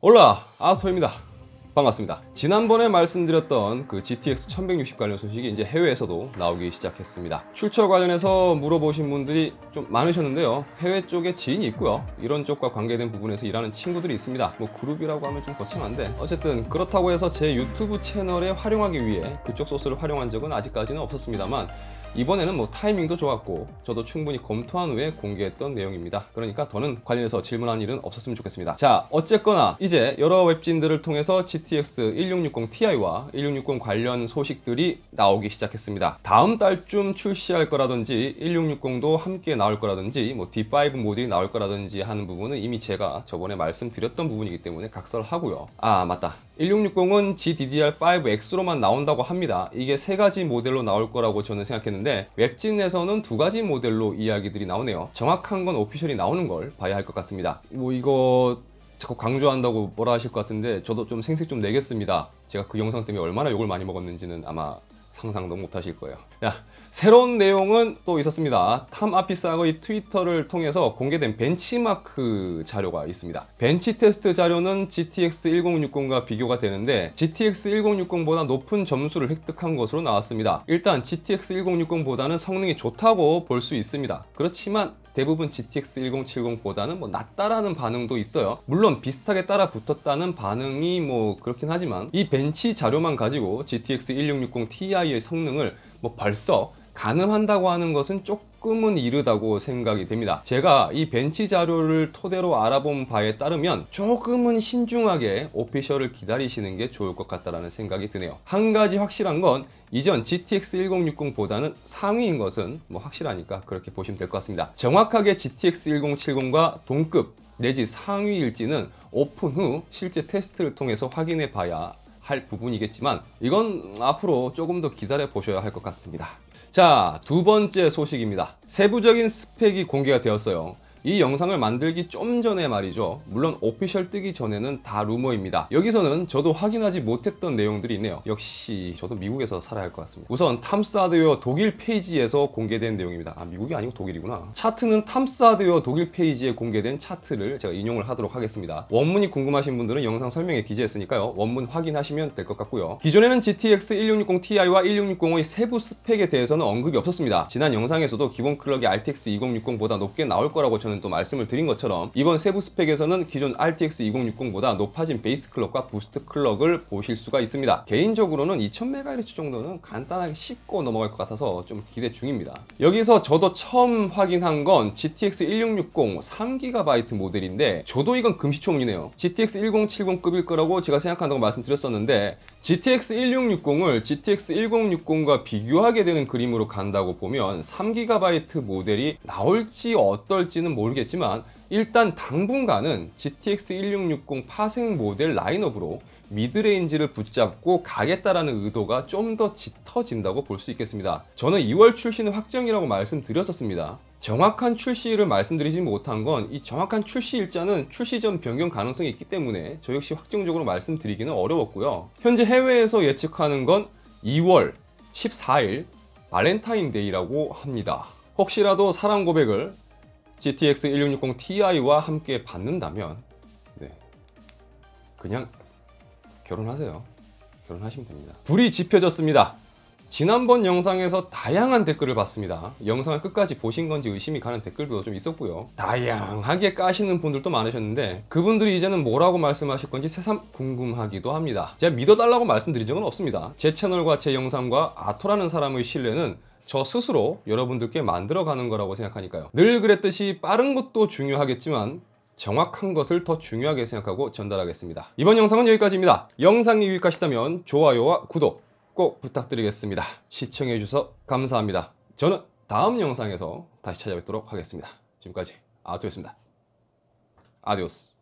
올라 아토입니다. 반갑습니다. 지난번에 말씀드렸던 그 GTX 1160 관련 소식이 이제 해외에서도 나오기 시작했습니다. 출처 관련해서 물어보신 분들이 좀 많으셨는데요. 해외 쪽에 지인이 있고요. 이런 쪽과 관계된 부분에서 일하는 친구들이 있습니다. 뭐 그룹이라고 하면 좀 거창한데 어쨌든 그렇다고 해서 제 유튜브 채널에 활용하기 위해 그쪽 소스를 활용한 적은 아직까지는 없었습니다만 이번에는 뭐 타이밍도 좋았고 저도 충분히 검토한 후에 공개했던 내용입니다. 그러니까 더는 관련해서 질문한 일은 없었으면 좋겠습니다. 자, 어쨌거나 이제 여러 웹진들을 통해서 GTX 1660 Ti와 1660 관련 소식들이 나오기 시작했습니다. 다음 달쯤 출시할 거라든지 1660도 함께 나올 거라든지 뭐 D5 모델이 나올 거라든지 하는 부분은 이미 제가 저번에 말씀드렸던 부분이기 때문에 각설하고요. 아, 맞다. 1660은 GDDR5X로만 나온다고 합니다. 이게 세 가지 모델로 나올 거라고 저는 생각했는데 웹진에서는 두 가지 모델로 이야기들이 나오네요. 정확한 건 오피셜이 나오는 걸 봐야 할 것 같습니다. 뭐 이거 자꾸 강조한다고 뭐라 하실 것 같은데 저도 좀 생색 좀 내겠습니다. 제가 그 영상 때문에 얼마나 욕을 많이 먹었는지는 아마 상상도 못 하실 거예요. 야, 새로운 내용은 또 있었습니다. 탐 아피스의 트위터를 통해서 공개된 벤치마크 자료가 있습니다. 벤치 테스트 자료는 GTX 1060과 비교가 되는데 GTX 1060보다 높은 점수를 획득한 것으로 나왔습니다. 일단 GTX 1060보다는 성능이 좋다고 볼 수 있습니다. 그렇지만 대부분 GTX 1070보다는 뭐 낫다라는 반응도 있어요. 물론 비슷하게 따라 붙었다는 반응이 뭐 그렇긴 하지만 이 벤치 자료만 가지고 GTX 1660 Ti의 성능을 뭐 벌써 가늠한다고 하는 것은 조금은 이르다고 생각이 됩니다. 제가 이 벤치 자료를 토대로 알아본 바에 따르면 조금은 신중하게 오피셜을 기다리시는 게 좋을 것 같다는 생각이 드네요. 한 가지 확실한 건 이전 GTX 1060보다는 상위인 것은 뭐 확실하니까 그렇게 보시면 될 것 같습니다. 정확하게 GTX 1070과 동급 내지 상위일지는 오픈 후 실제 테스트를 통해서 확인해 봐야 할 부분이겠지만 이건 앞으로 조금 더 기다려 보셔야 할 것 같습니다. 자, 두 번째 소식입니다. 세부적인 스펙이 공개가 되었어요. 이 영상을 만들기 좀 전에 말이죠. 물론 오피셜 뜨기 전에는 다 루머입니다. 여기서는 저도 확인하지 못했던 내용들이 있네요. 역시 저도 미국에서 살아야 할 것 같습니다. 우선 탐스하드웨어 독일 페이지에서 공개된 내용입니다. 아, 미국이 아니고 독일이구나. 차트는 탐스하드웨어 독일 페이지에 공개된 차트를 제가 인용을 하도록 하겠습니다. 원문이 궁금하신 분들은 영상 설명에 기재했으니까요. 원문 확인하시면 될 것 같고요. 기존에는 GTX 1660 Ti와 1660의 세부 스펙에 대해서는 언급이 없었습니다. 지난 영상에서도 기본 클럭이 RTX 2060보다 높게 나올 거라고 저는 또 말씀을 드린 것처럼 이번 세부 스펙에서는 기존 RTX 2060보다 높아진 베이스 클럭과 부스트 클럭을 보실 수가 있습니다. 개인적으로는 2000MHz 정도는 간단하게 씹고 넘어갈 것 같아서 좀 기대 중입니다. 여기서 저도 처음 확인한 건 GTX 1660 3GB 모델인데 저도 이건 금시초문이네요. GTX 1070급일 거라고 제가 생각한다고 말씀드렸었는데 GTX 1660을 GTX 1060과 비교하게 되는 그림으로 간다고 보면 3GB 모델이 나올지 어떨지는 모르겠지만 일단 당분간은 GTX 1660 파생 모델 라인업으로 미드레인지를 붙잡고 가겠다라는 의도가 좀 더 짙어진다고 볼 수 있겠습니다. 저는 2월 출시는 확정이라고 말씀드렸었습니다. 정확한 출시를 말씀드리지 못한 건 이 정확한 출시 일자는 출시 전 변경 가능성이 있기 때문에 저 역시 확정적으로 말씀드리기는 어려웠고요. 현재 해외에서 예측하는 건 2월 14일 발렌타인데이라고 합니다. 혹시라도 사랑 고백을 GTX 1660 Ti와 함께 받는다면 그냥 결혼하세요. 결혼하시면 됩니다. 불이 지펴졌습니다. 지난번 영상에서 다양한 댓글을 봤습니다. 영상을 끝까지 보신 건지 의심이 가는 댓글도 좀 있었고요. 다양하게 까시는 분들도 많으셨는데 그분들이 이제는 뭐라고 말씀하실 건지 새삼 궁금하기도 합니다. 제가 믿어달라고 말씀드린 적은 없습니다. 제 채널과 제 영상과 아토라는 사람의 신뢰는 저 스스로 여러분들께 만들어가는 거라고 생각하니까요. 늘 그랬듯이 빠른 것도 중요하겠지만 정확한 것을 더 중요하게 생각하고 전달하겠습니다. 이번 영상은 여기까지입니다. 영상이 유익하시다면 좋아요와 구독 꼭 부탁드리겠습니다. 시청해주셔서 감사합니다. 저는 다음 영상에서 다시 찾아뵙도록 하겠습니다. 지금까지 아토였습니다. 아디오스.